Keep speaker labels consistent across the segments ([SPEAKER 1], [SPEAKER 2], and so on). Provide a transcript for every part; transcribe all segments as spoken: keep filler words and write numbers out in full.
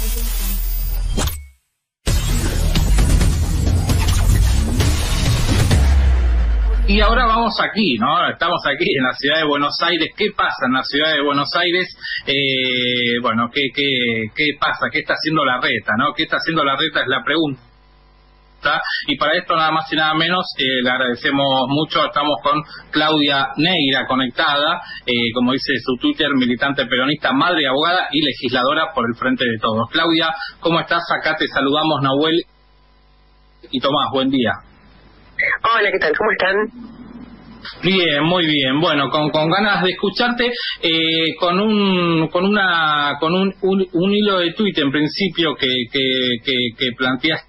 [SPEAKER 1] Y ahora vamos aquí, ¿no? Estamos aquí en la ciudad de Buenos Aires. ¿Qué pasa en la ciudad de Buenos Aires? Eh, bueno, ¿qué, qué, qué pasa? ¿Qué está haciendo la reta, no? ¿Qué está haciendo la reta? Es la pregunta. Y para esto, nada más y nada menos, eh, le agradecemos mucho. Estamos con Claudia Neira conectada, eh, como dice su Twitter, militante peronista, madre y abogada y legisladora por el Frente de Todos. Claudia, ¿cómo estás? Acá te saludamos Nahuel y Tomás. Buen día.
[SPEAKER 2] Hola, ¿qué tal? ¿Cómo están?
[SPEAKER 1] Bien, muy bien. Bueno, con, con ganas de escucharte, eh, con un con una con un, un, un hilo de tuit en principio que que, que, que planteaste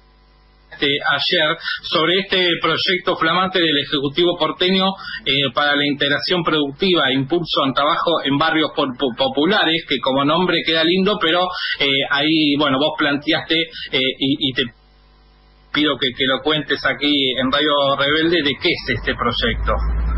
[SPEAKER 1] ayer sobre este proyecto flamante del Ejecutivo porteño eh, para la integración productiva e impulso al trabajo en barrios po populares, que como nombre queda lindo, pero eh, ahí, bueno, vos planteaste eh, y, y te pido que, que lo cuentes aquí en Radio Rebelde de qué es este proyecto.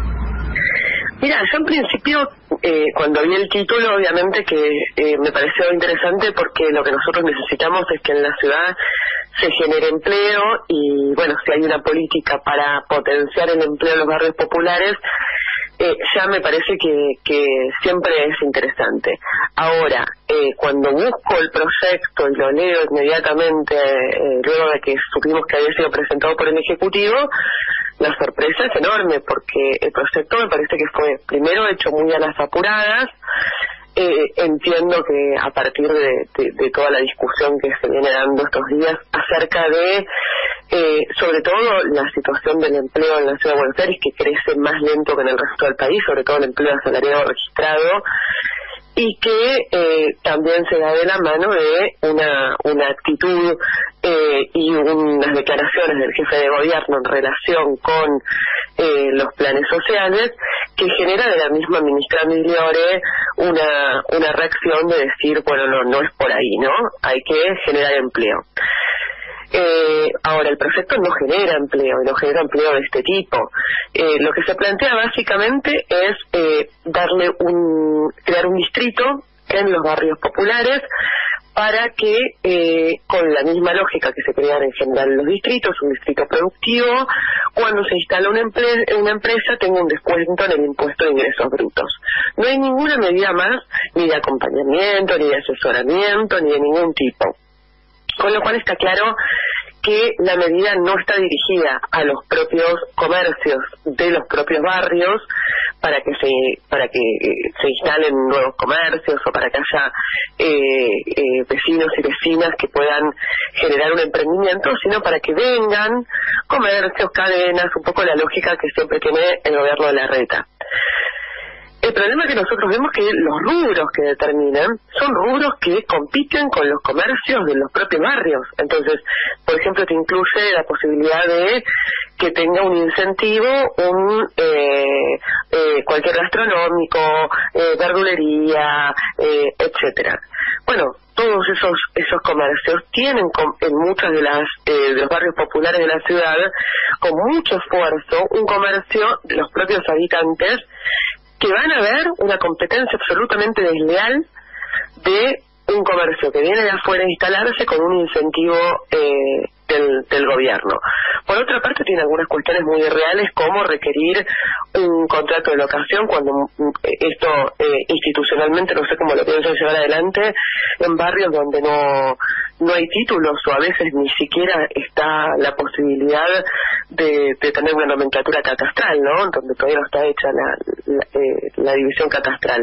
[SPEAKER 2] Mira, yo en principio, eh, cuando vi el título, obviamente que eh, me pareció interesante porque lo que nosotros necesitamos es que en la ciudad se genere empleo y, bueno, si hay una política para potenciar el empleo en los barrios populares, eh, ya me parece que, que siempre es interesante. Ahora, eh, cuando busco el proyecto y lo leo inmediatamente, eh, luego de que supimos que había sido presentado por el Ejecutivo, la sorpresa es enorme porque el proyecto me parece que fue primero hecho muy a las apuradas. Eh, entiendo que a partir de, de, de toda la discusión que se viene dando estos días acerca de, eh, sobre todo, la situación del empleo en la ciudad de Buenos Aires, que crece más lento que en el resto del país, sobre todo el empleo asalariado registrado, y que eh, también se da de la mano de una, una actitud eh, y unas declaraciones del jefe de gobierno en relación con eh, los planes sociales, que genera de la misma ministra Migliore una, una reacción de decir, bueno, no, no es por ahí, ¿no? Hay que generar empleo. Eh, ahora, el proyecto no genera empleo, no genera empleo de este tipo. Eh, lo que se plantea básicamente es eh, darle un, crear un distrito en los barrios populares para que, eh, con la misma lógica que se crean en general los distritos, un distrito productivo, cuando se instala una, empresa, una empresa tenga un descuento en el impuesto de ingresos brutos. No hay ninguna medida más, ni de acompañamiento, ni de asesoramiento, ni de ningún tipo. Con lo cual está claro que la medida no está dirigida a los propios comercios de los propios barrios para que se para que eh, se instalen nuevos comercios o para que haya eh, eh, vecinos y vecinas que puedan generar un emprendimiento, sino para que vengan comercios, cadenas, un poco la lógica que siempre tiene el gobierno de la reta. El problema que nosotros vemos que los rubros que determinan son rubros que compiten con los comercios de los propios barrios. Entonces, por ejemplo, te incluye la posibilidad de que tenga un incentivo un eh, eh, cualquier gastronómico, eh, verdulería, eh, etcétera. Bueno, todos esos esos comercios tienen con, en muchos de las eh, de los barrios populares de la ciudad, con mucho esfuerzo, un comercio de los propios habitantes, que van a ver una competencia absolutamente desleal de un comercio que viene de afuera a instalarse con un incentivo eh, del, del gobierno. Por otra parte, tiene algunas cuestiones muy reales, como requerir un contrato de locación cuando esto eh, institucionalmente no sé cómo lo piensan llevar adelante en barrios donde no no hay títulos o a veces ni siquiera está la posibilidad de, de tener una nomenclatura catastral, ¿no? Donde todavía no está hecha la, la, eh, la división catastral.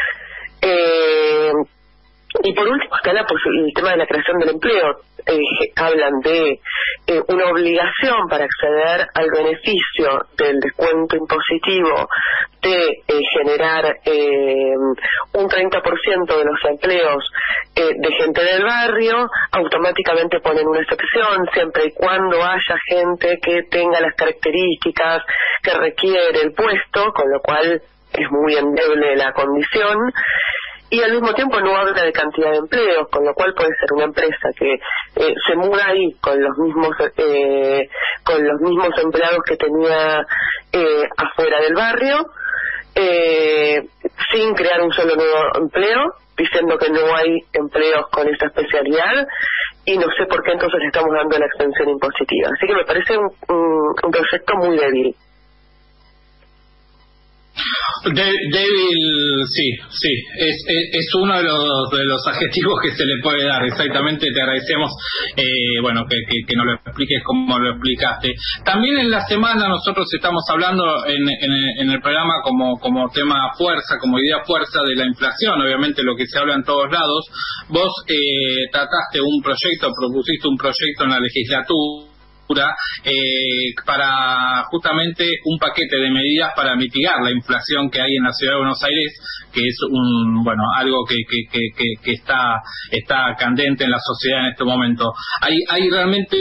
[SPEAKER 2] Eh, y por último está la el tema de la creación del empleo. Eh, hablan de eh, una obligación para acceder al beneficio del descuento impositivo de eh, generar eh, un treinta por ciento de los empleos eh, de gente del barrio. Automáticamente ponen una excepción siempre y cuando haya gente que tenga las características que requiere el puesto, con lo cual es muy endeble la condición. Y al mismo tiempo no habla de cantidad de empleos, con lo cual puede ser una empresa que eh, se muda ahí con los mismos eh, con los mismos empleados que tenía eh, afuera del barrio, eh, sin crear un solo nuevo empleo, diciendo que no hay empleos con esta especialidad y no sé por qué entonces estamos dando la extensión impositiva. Así que me parece un, un, un proyecto muy débil.
[SPEAKER 1] De, débil, sí, sí, es, es, es uno de los, de los adjetivos que se le puede dar, exactamente. Te agradecemos, eh, bueno, que, que, que nos lo expliques como lo explicaste. También en la semana nosotros estamos hablando en, en, en el programa como, como tema fuerza, como idea fuerza de la inflación, obviamente lo que se habla en todos lados. Vos eh, trataste un proyecto, propusiste un proyecto en la legislatura Eh, para justamente un paquete de medidas para mitigar la inflación que hay en la ciudad de Buenos Aires, que es un bueno algo que que, que, que, que está está candente en la sociedad en este momento. Hay hay realmente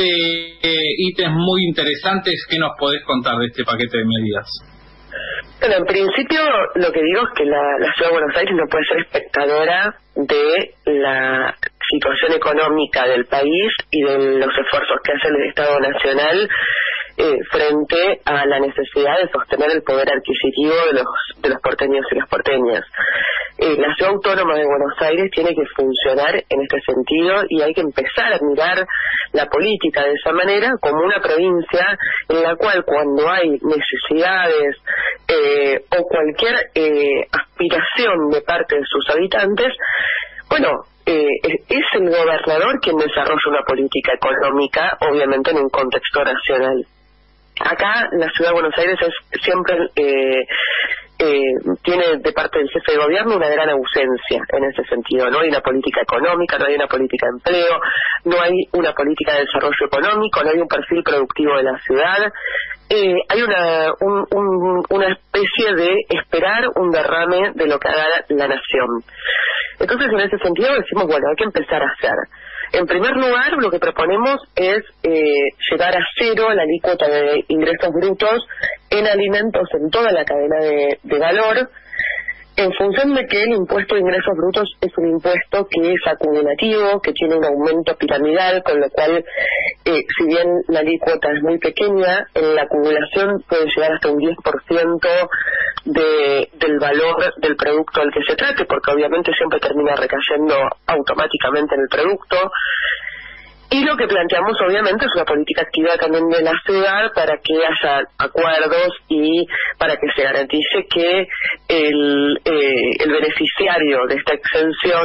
[SPEAKER 1] eh, ítems muy interesantes. ¿Qué nos podés contar de este paquete de medidas?
[SPEAKER 2] Bueno, en principio lo que digo es que la, la ciudad de Buenos Aires no puede ser espectadora de la situación económica del país y de los esfuerzos que hace el Estado Nacional eh, frente a la necesidad de sostener el poder adquisitivo de los de los porteños y las porteñas. Eh, la ciudad autónoma de Buenos Aires tiene que funcionar en este sentido y hay que empezar a mirar la política de esa manera como una provincia en la cual cuando hay necesidades eh, o cualquier eh, aspiración de parte de sus habitantes, bueno, eh, es el gobernador quien desarrolla una política económica, obviamente en un contexto nacional. Acá la ciudad de Buenos Aires es siempre eh, eh, tiene de parte del jefe de gobierno una gran ausencia en ese sentido. No hay una política económica, no hay una política de empleo, no hay una política de desarrollo económico, no hay un perfil productivo de la ciudad. Eh, hay una un, un, una especie de esperar un derrame de lo que haga la nación. Entonces, en ese sentido decimos, bueno, hay que empezar a hacer. En primer lugar, lo que proponemos es eh, llegar a cero la alícuota de ingresos brutos en alimentos en toda la cadena de, de valor, en función de que el impuesto de ingresos brutos es un impuesto que es acumulativo, que tiene un aumento piramidal, con lo cual, eh, si bien la alícuota es muy pequeña, en la acumulación puede llegar hasta un diez por ciento de, del valor del producto al que se trate, porque obviamente siempre termina recayendo automáticamente en el producto. Y lo que planteamos obviamente es una política activa también de la ciudad para que haya acuerdos y para que se garantice que el, eh, el beneficiario de esta exención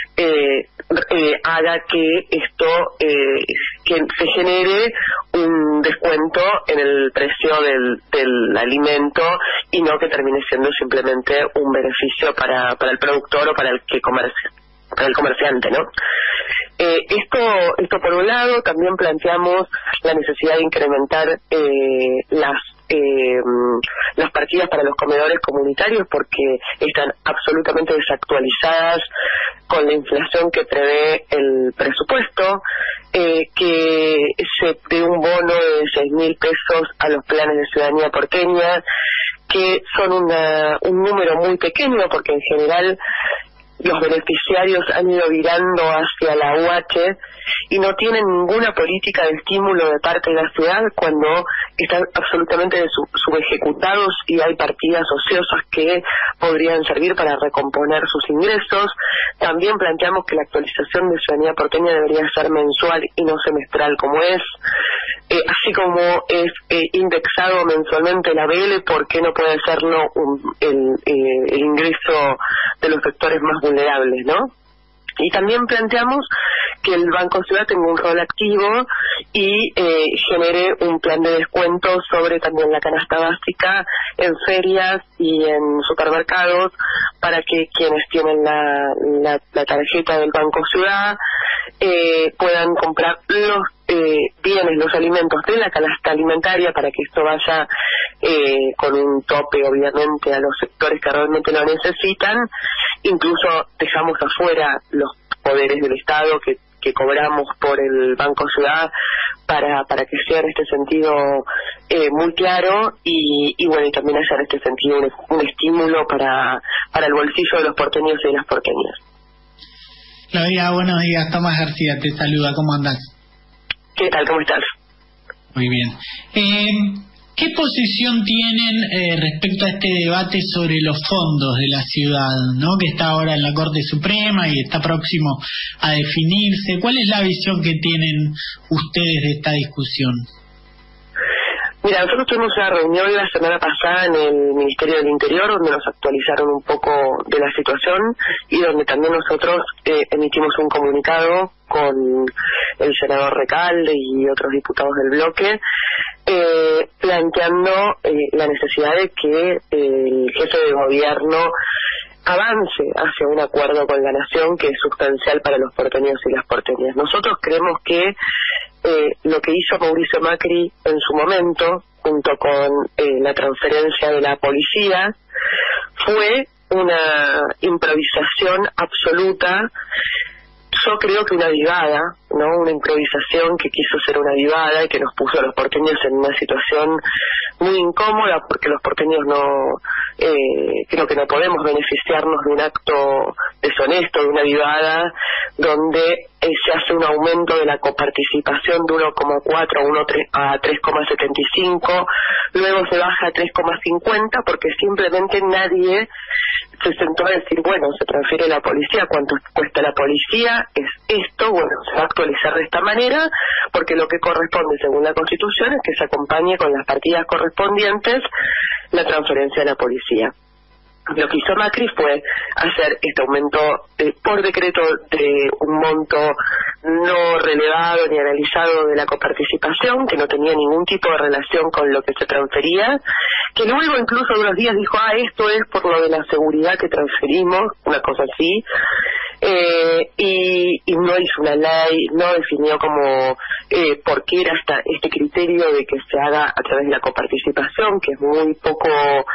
[SPEAKER 2] eh, eh, haga que esto, eh, que se genere un descuento en el precio del, del alimento y no que termine siendo simplemente un beneficio para, para el productor o para el que comercia. Para el comerciante, ¿no? Eh, esto, esto por un lado. También planteamos la necesidad de incrementar eh, las eh, las partidas para los comedores comunitarios porque están absolutamente desactualizadas con la inflación que prevé el presupuesto, eh, que se dé un bono de seis mil pesos a los planes de ciudadanía porteña, que son una, un número muy pequeño porque en general los beneficiarios han ido virando hacia la U H y no tienen ninguna política de estímulo de parte de la ciudad cuando están absolutamente sub- subejecutados y hay partidas ociosas que podrían servir para recomponer sus ingresos. También planteamos que la actualización de ciudadanía porteña debería ser mensual y no semestral como es. Eh, así como es eh, indexado mensualmente la B L, ¿por qué no puede serlo un, el, eh, el ingreso de los sectores más vulnerables, no? Y también planteamos que el Banco Ciudad tenga un rol activo y eh, genere un plan de descuento sobre también la canasta básica en ferias y en supermercados para que quienes tienen la, la, la tarjeta del Banco Ciudad eh, puedan comprar los eh, bienes, los alimentos de la canasta alimentaria para que esto vaya eh, con un tope obviamente a los sectores que realmente lo necesitan. Incluso dejamos afuera los poderes del Estado que, que cobramos por el Banco Ciudad para para que sea en este sentido eh, muy claro y, y bueno, y también haya en este sentido un, un estímulo para, para el bolsillo de los porteños y las porteñas.
[SPEAKER 3] Claudia, buenos días. Tomás García te saluda. ¿Cómo andás?
[SPEAKER 2] ¿Qué tal? ¿Cómo estás?
[SPEAKER 3] Muy bien. Eh, ¿Qué posición tienen eh, respecto a este debate sobre los fondos de la ciudad, ¿no? Que está ahora en la Corte Suprema y está próximo a definirse? ¿Cuál es la visión que tienen ustedes de esta discusión?
[SPEAKER 2] Mira, nosotros tuvimos una reunión la semana pasada en el Ministerio del Interior donde nos actualizaron un poco de la situación y donde también nosotros eh, emitimos un comunicado con el senador Recalde y otros diputados del bloque eh, planteando eh, la necesidad de que eh, el jefe de gobierno avance hacia un acuerdo con la nación que es sustancial para los porteños y las porteñas. Nosotros creemos que eh, lo que hizo Mauricio Macri en su momento, junto con eh, la transferencia de la policía, fue una improvisación absoluta. Yo creo que una avivada, ¿no? Una improvisación que quiso ser una avivada y que nos puso a los porteños en una situación muy incómoda, porque los porteños no, eh, creo que no podemos beneficiarnos de un acto deshonesto, de una avivada, donde eh, se hace un aumento de la coparticipación de uno coma cuatro a tres coma setenta y cinco, luego se baja a tres coma cincuenta, porque simplemente nadie se sentó a decir, bueno, se transfiere la policía, ¿cuánto cuesta la policía? Es esto, bueno, se va a actualizar de esta manera, porque lo que corresponde según la Constitución es que se acompañe con las partidas correspondientes la transferencia de la policía. Lo que hizo Macri fue hacer este aumento eh, por decreto de un monto no relevado ni analizado de la coparticipación, que no tenía ningún tipo de relación con lo que se transfería, que luego incluso de unos días dijo, ah, esto es por lo de la seguridad que transferimos, una cosa así, eh, y, y no hizo una ley, no definió como eh, por qué era esta, este criterio de que se haga a través de la coparticipación, que es muy poco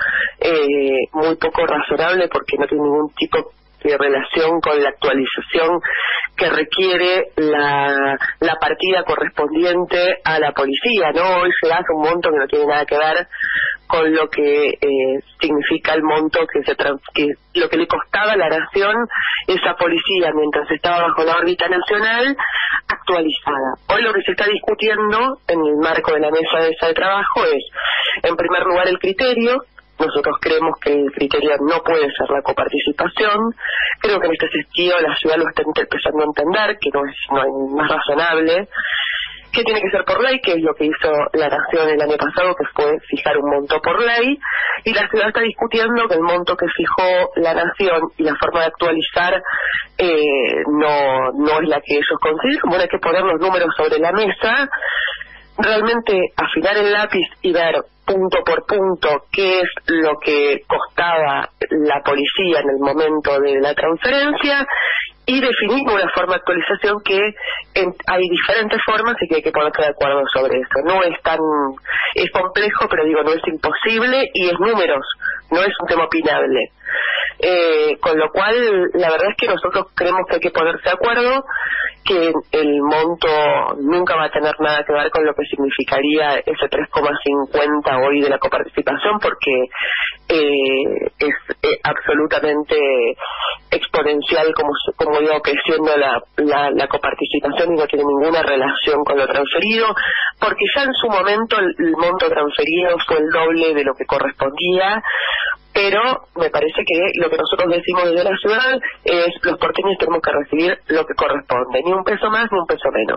[SPEAKER 2] eh, muy poco razonable porque no tiene ningún tipo de relación con la actualización que requiere la, la partida correspondiente a la policía, ¿no? Hoy se hace un monto que no tiene nada que ver con lo que eh, significa el monto que se trans, que lo que le costaba a la nación esa policía mientras estaba bajo la órbita nacional actualizada. Hoy lo que se está discutiendo en el marco de la mesa de esa de trabajo es, en primer lugar, el criterio. Nosotros creemos que el criterio no puede ser la coparticipación. Creo que en este sentido la ciudad lo está empezando a entender, que no es, no es más razonable, que tiene que ser por ley, que es lo que hizo la Nación el año pasado, que fue fijar un monto por ley, y la ciudad está discutiendo que el monto que fijó la Nación y la forma de actualizar eh, no, no es la que ellos consideran. Bueno, hay que poner los números sobre la mesa, realmente afinar el lápiz y ver punto por punto qué es lo que costaba la policía en el momento de la transferencia y definir una forma de actualización que en, hay diferentes formas y que hay que ponerse de acuerdo sobre eso. No es tan, es complejo, pero digo, no es imposible y es números, no es un tema opinable. Eh, con lo cual, la verdad es que nosotros creemos que hay que ponerse de acuerdo, que el monto nunca va a tener nada que ver con lo que significaría ese tres coma cincuenta hoy de la coparticipación, porque eh, es eh, absolutamente exponencial como, como digo, creciendo la, la, la coparticipación y no tiene ninguna relación con lo transferido, porque ya en su momento el, el monto transferido fue el doble de lo que correspondía. Pero me parece que lo que nosotros decimos desde la ciudad es los porteños tenemos que recibir lo que corresponde, ni un peso más ni un peso menos.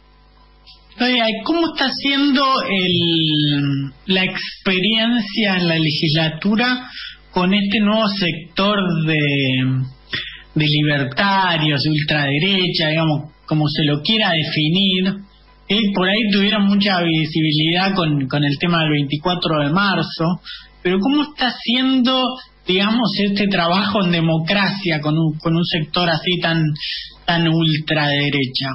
[SPEAKER 3] Oye, ¿cómo está siendo el, la experiencia en la legislatura con este nuevo sector de, de libertarios, de ultraderecha, digamos, como se lo quiera definir? Eh, por ahí tuvieron mucha visibilidad con, con el tema del veinticuatro de marzo, pero ¿cómo está siendo, digamos, este trabajo en democracia con un, con un sector así tan, tan ultraderecha?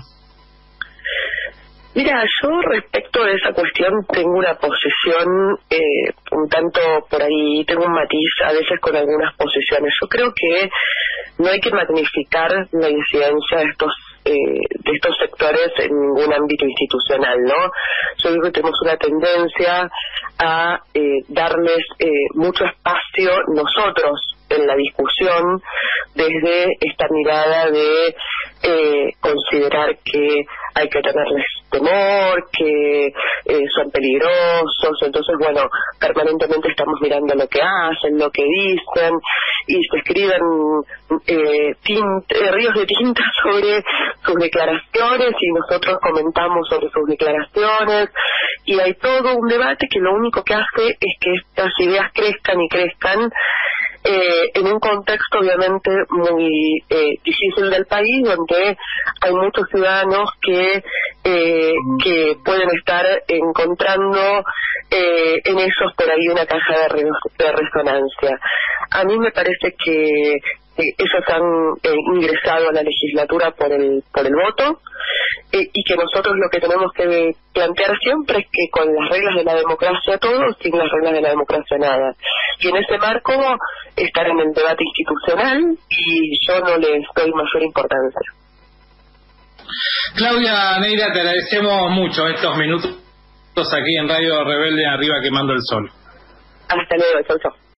[SPEAKER 2] Mira, yo respecto de esa cuestión tengo una posición eh, un tanto por ahí, tengo un matiz a veces con algunas posiciones. Yo creo que no hay que magnificar la incidencia de estos eh, de estos sectores en ningún ámbito institucional, ¿no? Yo creo que tenemos una tendencia a eh, darles eh, mucho espacio nosotros en la discusión desde esta mirada de eh, considerar que hay que tenerles temor, que eh, son peligrosos. Entonces, bueno, permanentemente estamos mirando lo que hacen, lo que dicen, y se escriben eh, tint, eh, ríos de tinta sobre sus declaraciones, y nosotros comentamos sobre sus declaraciones, y hay todo un debate que lo único que hace es que estas ideas crezcan y crezcan eh, en un contexto obviamente muy eh, difícil del país, donde hay muchos ciudadanos que eh, que pueden estar encontrando eh, en esos por ahí una caja de, re de resonancia. A mí me parece que eh, ellos han eh, ingresado a la legislatura por el por el voto, eh, y que nosotros lo que tenemos que plantear siempre es que con las reglas de la democracia todo, sin las reglas de la democracia nada. Y en ese marco estar en el debate institucional, y yo no les doy mayor importancia.
[SPEAKER 1] Claudia Neira, te agradecemos mucho estos minutos aquí en Radio Rebelde, arriba quemando el sol.
[SPEAKER 2] Hasta luego, chau, chau.